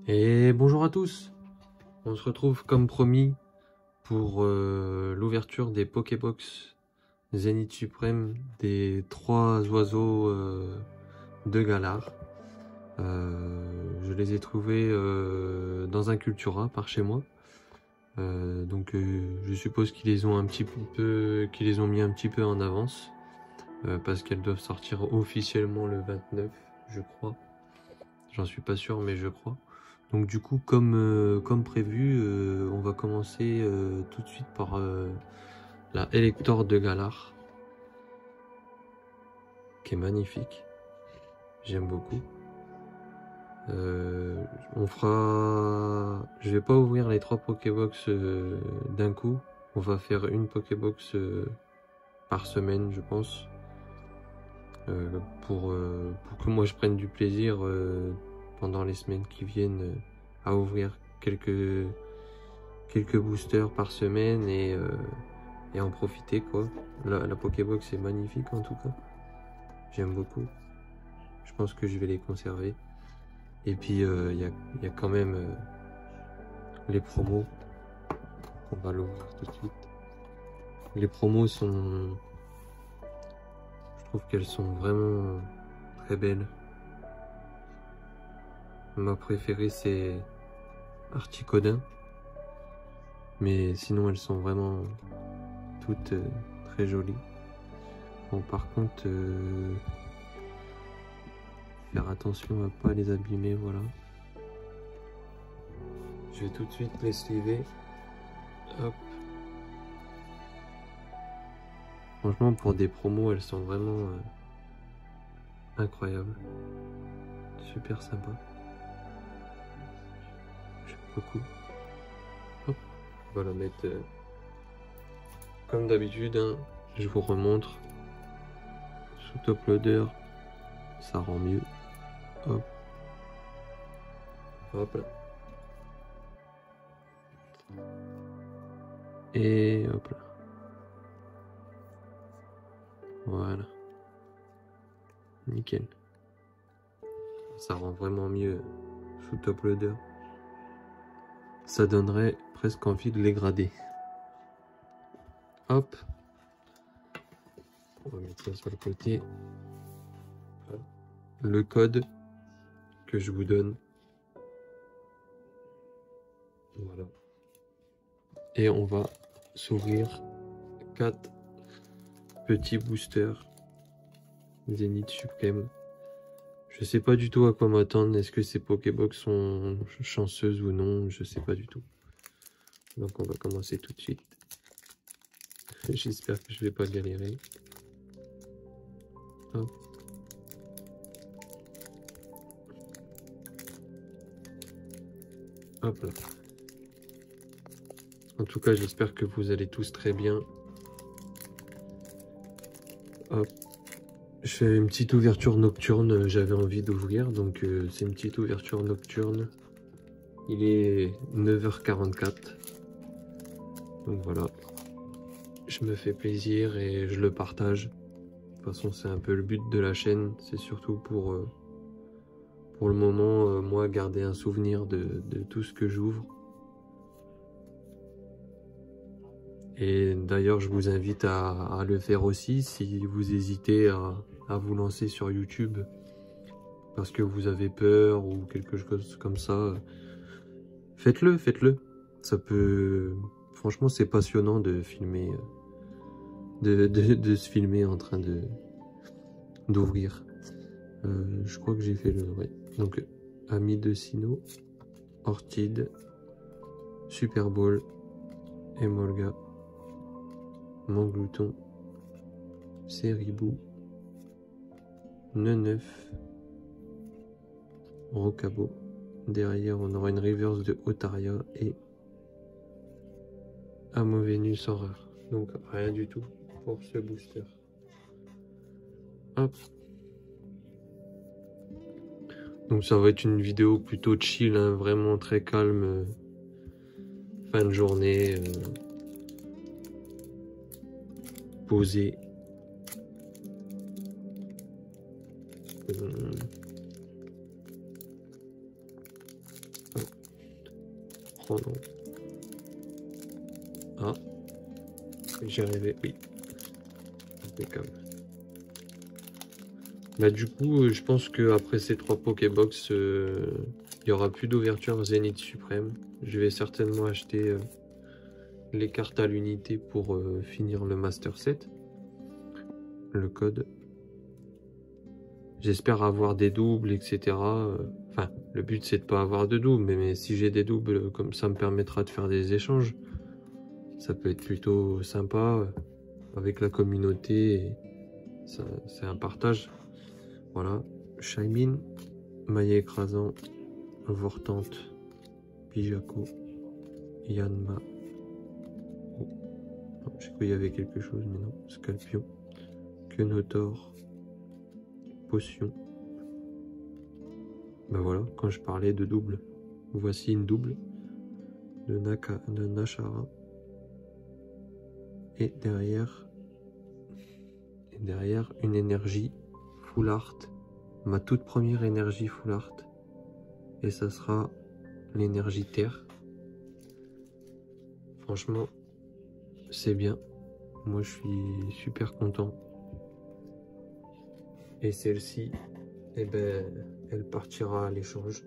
Et bonjour à tous. On se retrouve comme promis pour l'ouverture des Pokébox Zénith Suprême des 3 oiseaux de Galar. Je les ai trouvés dans un Cultura par chez moi. Donc je suppose qu'ils les ont mis un petit peu en avance parce qu'elles doivent sortir officiellement le 29, je crois. J'en suis pas sûr, mais je crois. Donc du coup, comme prévu, on va commencer tout de suite par la Elector de Galar, qui est magnifique. J'aime beaucoup. Je vais pas ouvrir les 3 Pokébox d'un coup. On va faire une Pokébox par semaine, je pense. Pour que moi je prenne du plaisir pendant les semaines qui viennent à ouvrir quelques boosters par semaine et en profiter quoi. La Pokébox est magnifique en tout cas. J'aime beaucoup. Je pense que je vais les conserver. Et puis il y a quand même les promos. On va l'ouvrir tout de suite. Les promos sont... Je trouve qu'elles sont vraiment très belles. Ma préférée c'est Articodin. Mais sinon elles sont vraiment toutes très jolies. Bon par contre faire attention à pas les abîmer, voilà. Je vais tout de suite les sliver. Hop. Franchement pour des promos elles sont vraiment incroyables. Super sympa. J'aime beaucoup. Hop. On va la mettre comme d'habitude, hein. Je vous remontre. Sous top loader, ça rend mieux. Hop. Hop là. Et hop là. Voilà. Nickel. Ça rend vraiment mieux sous top loader. Ça donnerait presque envie de les grader. Hop. On va mettre ça sur le côté. Le code que je vous donne. Voilà. Et on va s'ouvrir 4 petits boosters Zénith Suprême. Je sais pas du tout à quoi m'attendre. Est-ce que ces Pokébox sont chanceuses ou non? Je sais pas du tout. Donc on va commencer tout de suite. J'espère que je vais pas galérer. Hop. Hop là. En tout cas, j'espère que vous allez tous très bien. Hop. Je fais une petite ouverture nocturne, j'avais envie d'ouvrir, donc c'est une petite ouverture nocturne. Il est 9h44. Donc voilà. Je me fais plaisir et je le partage. De toute façon, c'est un peu le but de la chaîne. C'est surtout pour le moment, moi, garder un souvenir de tout ce que j'ouvre. Et d'ailleurs, je vous invite à le faire aussi si vous hésitez à vous lancer sur YouTube parce que vous avez peur ou quelque chose comme ça. Faites-le, faites-le. Ça peut... Franchement, c'est passionnant de filmer, de se filmer en train d'ouvrir. Je crois que j'ai fait le... Ouais. Donc, Ami de Sino, Orchid, Super Bowl, Emolga, Manglouton, Seribou, Neneuf, Rocabo. Derrière, on aura une reverse de Otaria et Amovenus en rare. Donc, rien du tout pour ce booster. Hop. Donc, ça va être une vidéo plutôt chill, hein, vraiment très calme. Fin de journée. Posée. Hop. Oh non. Ah. J'y arrivais, oui. Impeccable. Bah du coup, je pense que après ces 3 Pokébox, il n'y aura plus d'ouverture Zénith Suprême. Je vais certainement acheter les cartes à l'unité pour finir le Master Set. Le code. J'espère avoir des doubles, etc. Enfin, le but c'est de pas avoir de doubles, mais si j'ai des doubles, comme ça me permettra de faire des échanges. Ça peut être plutôt sympa avec la communauté. C'est un partage. Voilà. Shaymin, Maillet écrasant, Vortante, Bijako, Yanma. Oh. J'ai cru qu'il y avait quelque chose, mais non. Scalpion, Quenotor, Potion. Ben voilà, quand je parlais de double, voici une double de Nashara. Et derrière une énergie full art, ma toute première énergie full art, et ça sera l'énergie terre. Franchement, c'est bien, moi je suis super content. Et celle-ci, eh ben, elle partira à l'échange.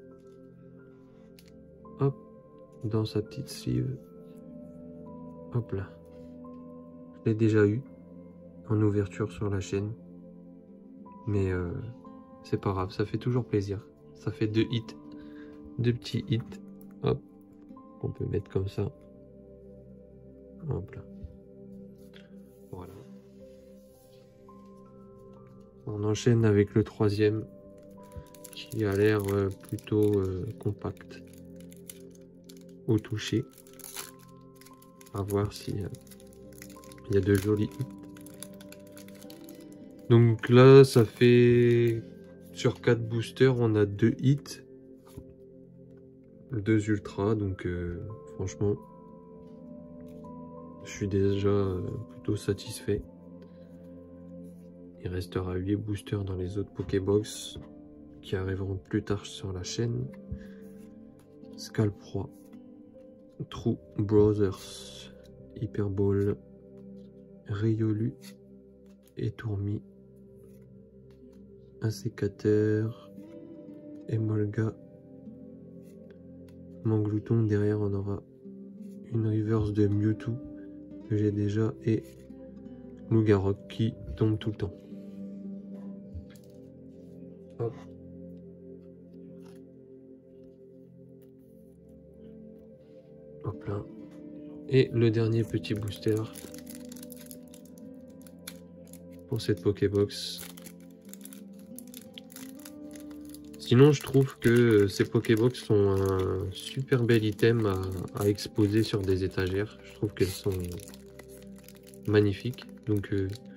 Hop, dans sa petite sleeve. Hop là. Je l'ai déjà eu en ouverture sur la chaîne. Mais c'est pas grave, ça fait toujours plaisir. Ça fait 2 hits, 2 petits hits. Hop, on peut mettre comme ça. Hop là. Voilà. On enchaîne avec le 3e qui a l'air plutôt compact au toucher. À voir s'il y a de jolis hits. Donc là, ça fait sur 4 boosters, on a 2 hits, 2 ultras, donc franchement, je suis déjà plutôt satisfait. Il restera 8 boosters dans les autres Pokébox qui arriveront plus tard sur la chaîne. Scalproie, True Brothers, Hyperball, Riolu et Tourmi, un sécateur, Emolga, Manglouton. Derrière on aura une reverse de Mewtwo que j'ai déjà et Lougarok qui tombe tout le temps. Hop. Hop là. Et le dernier petit booster pour cette Pokébox. Sinon, je trouve que ces Pokébox sont un super bel item à exposer sur des étagères. Je trouve qu'elles sont magnifiques. Donc,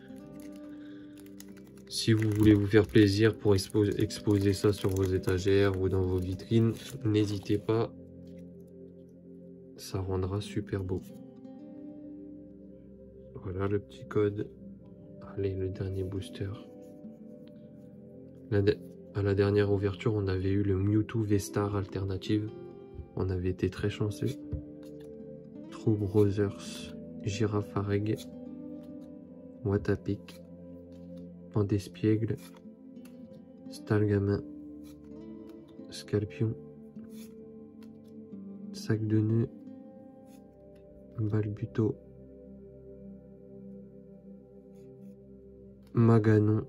si vous voulez vous faire plaisir pour exposer ça sur vos étagères ou dans vos vitrines, n'hésitez pas. Ça rendra super beau. Voilà le petit code. Allez, le dernier booster. À la dernière ouverture, on avait eu le Mewtwo V-Star alternative. On avait été très chanceux. True Brothers, Girafareg, Watapic, Pandespiègle, Stalgamin, Scalpion, Sac de nœud, Balbuto, Maganon,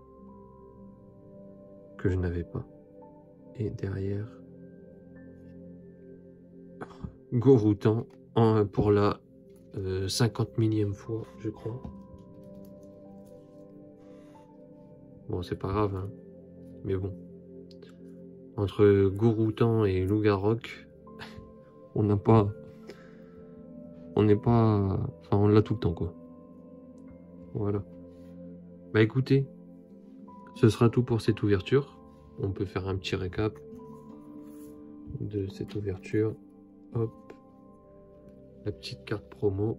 que je n'avais pas, et derrière Goroutan pour la 50 millième fois, je crois. Bon, c'est pas grave, hein. Mais bon, entre Goroutan et Lougarok, on n'est pas, enfin on l'a tout le temps quoi. Voilà. Bah écoutez, ce sera tout pour cette ouverture. On peut faire un petit récap de cette ouverture. Hop, la petite carte promo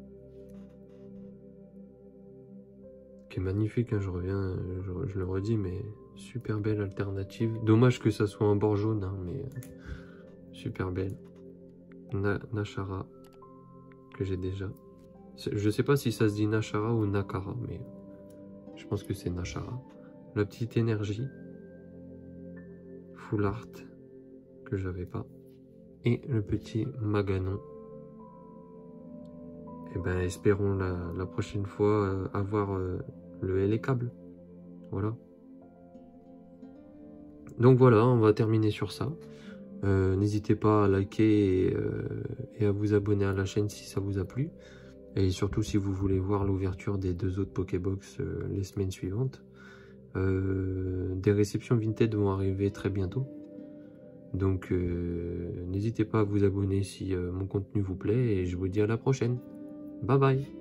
qui est magnifique, hein, je reviens, je le redis, mais super belle alternative. Dommage que ça soit un bord jaune, hein, mais super belle. Nashara, que j'ai déjà. Je sais pas si ça se dit Nashara ou Nakara, mais je pense que c'est Nashara. La petite énergie. Full Art, que j'avais pas. Et le petit Maganon. Et ben espérons la prochaine fois avoir le L et câble. Voilà. Donc voilà, on va terminer sur ça. N'hésitez pas à liker et à vous abonner à la chaîne si ça vous a plu. Et surtout si vous voulez voir l'ouverture des 2 autres Pokébox les semaines suivantes. Des réceptions Vinted vont arriver très bientôt. Donc n'hésitez pas à vous abonner si mon contenu vous plaît. Et je vous dis à la prochaine. Bye bye.